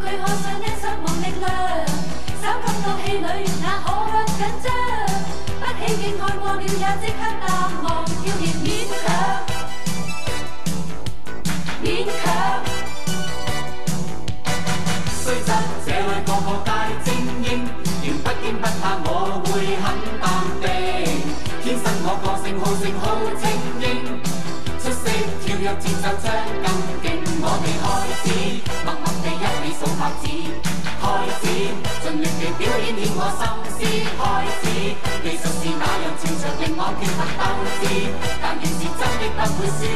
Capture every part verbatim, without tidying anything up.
拒看上一雙無力量，稍感到氣餒，那可不緊張。不起勁愛過了也即刻淡忘，要亦勉強，勉強。雖則這裏個個皆精英，仍不驚不怕，我會很淡定。天生我個性好勝好精英，出色跳躍節奏將更勁。我哋開始默默地一起數拍子，開始盡力地表演顯我心思。開始技術是那樣潮著令我缺乏鬥志，但仍是真的不會輸。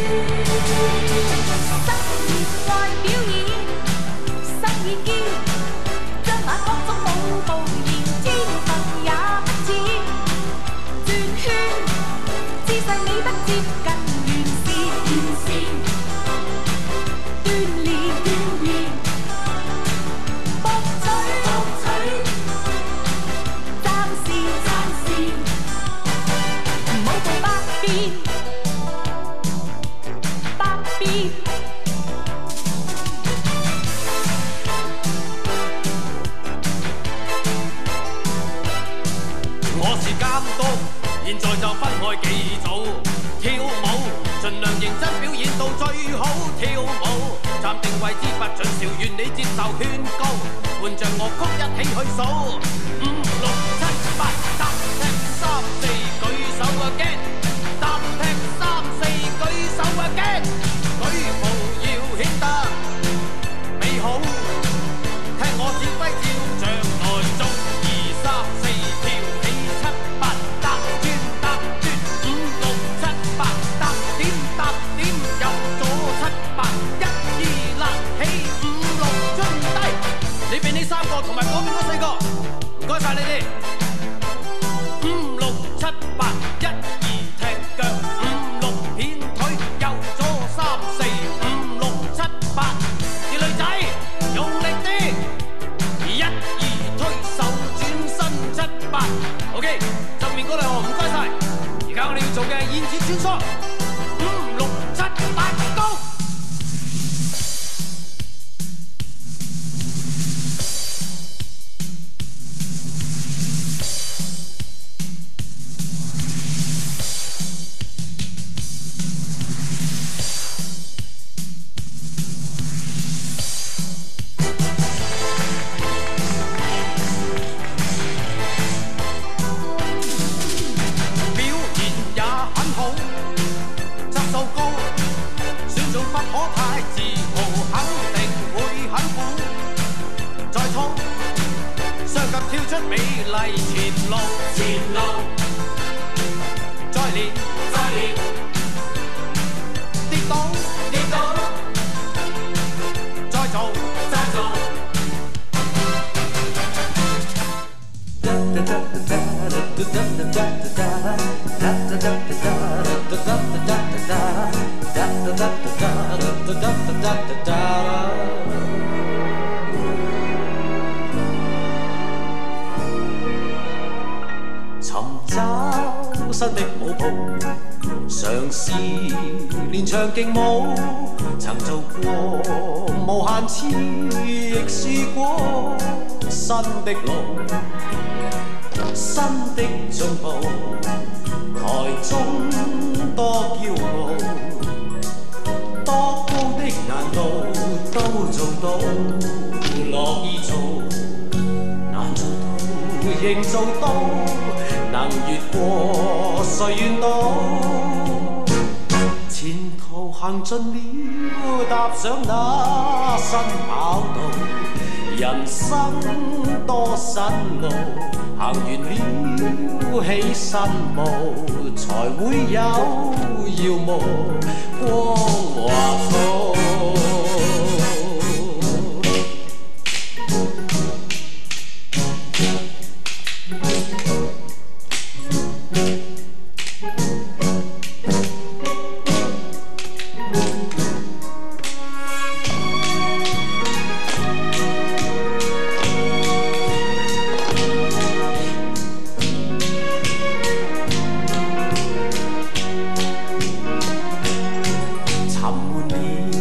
新年怪表演，新意堅，將那各種舞步延天份也不似，轉圈姿勢美得接近完善，完善鍛鍊鍛鍊，博取博取，暫時暫時，舞步百變百變。 現在就分開幾組跳舞，盡量認真表演到最好。跳舞暫定位置不准笑，願你接受勸告，伴着樂曲一起去數五六七八，踏踢三四舉手啊驚，踏踢三四舉手啊驚，舉步要顯得美好，聽我指揮照着來做，二三四跳起七八。你俾呢三個同埋嗰邊嗰四個，唔該晒你哋。五六七八，一二踢腳，五六片腿，右左三四，五六七八。啲女仔用力啲，一二推手轉身七八。OK， 側面嗰兩個唔該晒。而家我哋要做嘅燕子穿梭，五六七八高。跳出美麗前路，前路，再練，再練，跌倒，跌倒，再做，再做。新的舞步，嘗試練唱勁舞，曾做過無限次，亦試過新的路，新的進步，台中多驕傲，多高的難度都做到，樂意做，難做到仍做到。能越過誰願到？前途行盡了，踏上那新跑道。人生多辛勞，行完了起身霧，才會有耀目光華土。沉悶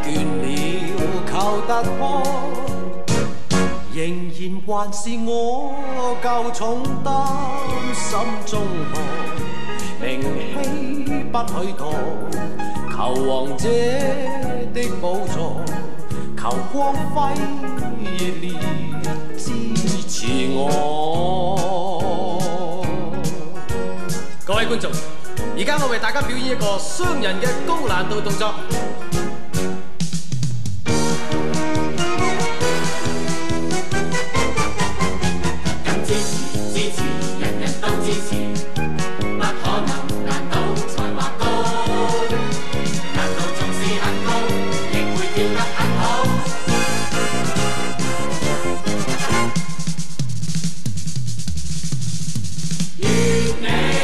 倦了靠得開，仍然還是我舊重擔心中河，名氣不許墮，求王者的寶座，求光輝熱烈支持我。各位觀眾，而家我為大家表演一個雙人嘅高難度動作。 更支持，支持，人人都支持，不可能難道才華高？難度縱是很高，亦會跳得很好。願你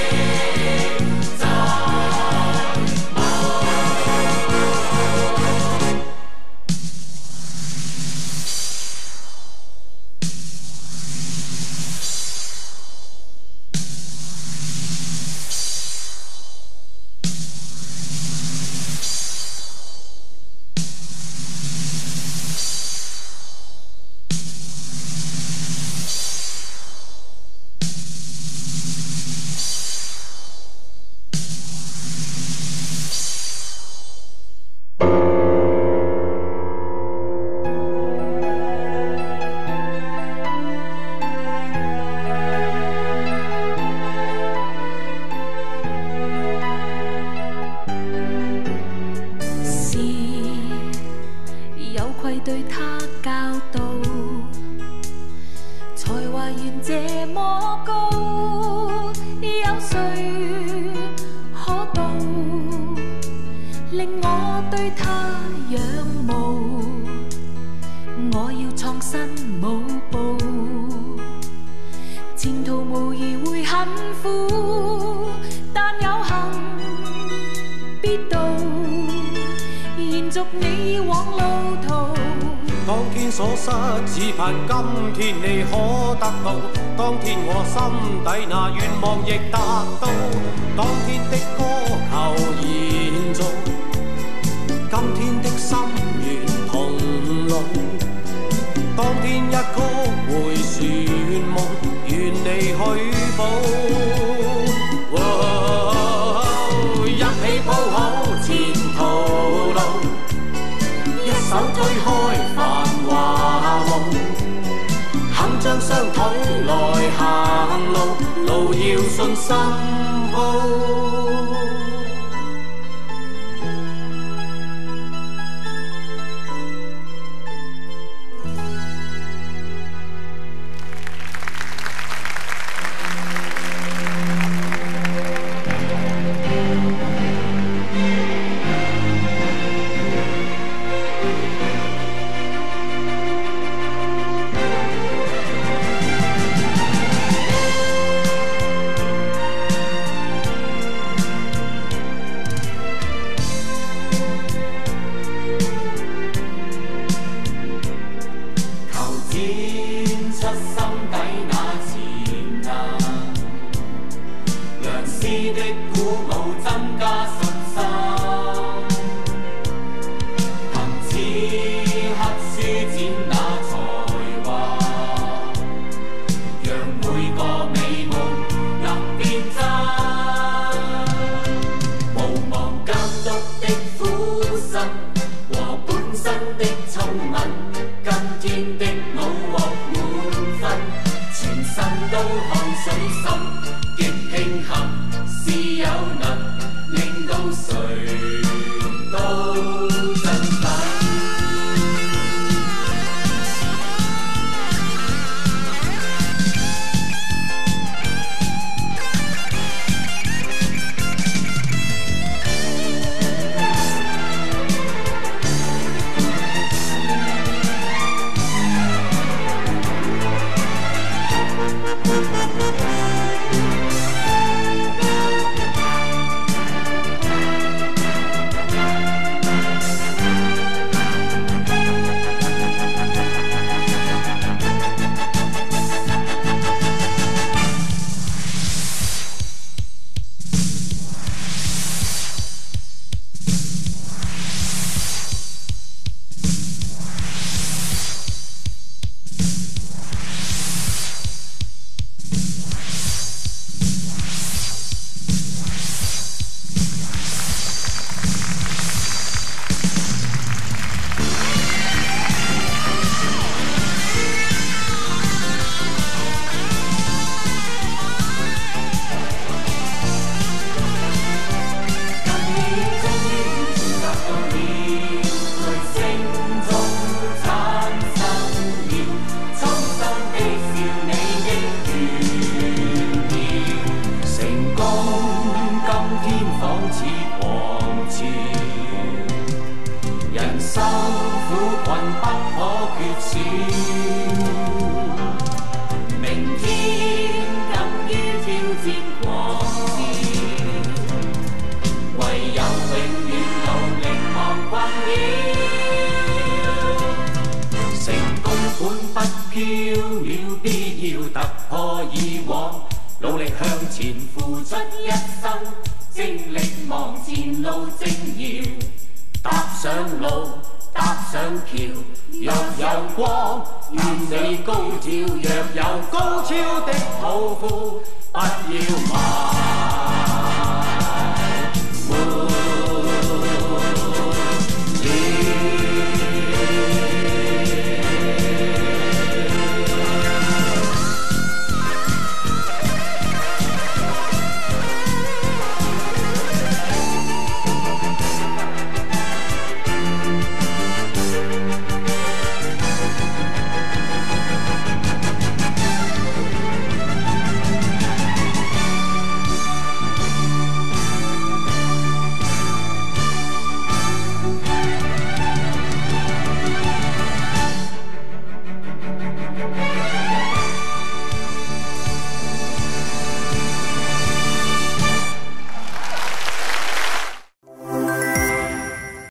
對他教導，才華原這麼高，有誰可道？令我對他仰慕，我要創新舞步，前途無疑會很苦，但有幸必到，延續你往路途。 當天所失，只盼今天你可得到。當天我心底那願望亦達到。當天的歌求延續，今天的心願同路。當天一曲迴旋夢，願你許保。一起鋪好前途路，一手推開繁華夢，肯將雙腿來行路，路要信心鋪。 少。明天敢於挑戰狂潮，唯有永遠努力忘困擾。成功本不飄渺，必要突破以往，努力向前付出一生，精力望前路正遙。踏上路，踏上橋，若有光，願你高照；若有高超的抱負，不要慢。